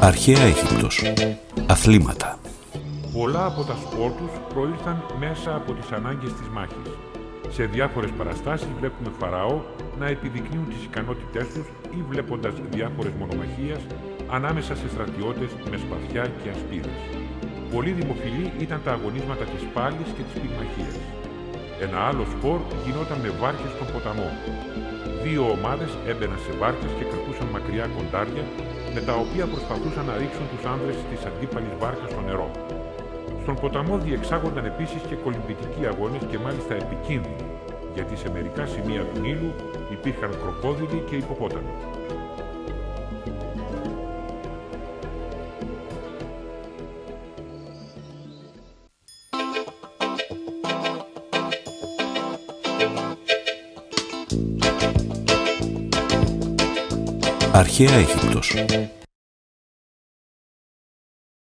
Αρχαία Αίγυπτος. Αθλήματα. Πολλά από τα σπορ τους προήλθαν μέσα από τις ανάγκες της μάχης. Σε διάφορες παραστάσεις βλέπουμε Φαραώ να επιδεικνύουν τις ικανότητές τους ή βλέποντας διάφορες μονομαχίες ανάμεσα σε στρατιώτες με σπαθιά και ασπίδες. Πολύ δημοφιλή ήταν τα αγωνίσματα της πάλης και της πυγμαχίας. Ένα άλλο σπορ γινόταν με βάρκες στον ποταμό. Δύο ομάδες έμπαιναν σε βάρκες και κρατούσαν μακριά κοντάρια, με τα οποία προσπαθούσαν να ρίξουν τους άνδρες της αντίπαλης βάρκας στο νερό. Στον ποταμό διεξάγονταν επίσης και κολυμβητικοί αγώνες και μάλιστα επικίνδυνοι, γιατί σε μερικά σημεία του Νείλου υπήρχαν κροκόδιλοι και ιπποπόταμοι. Αρχαία Αίγυπτος.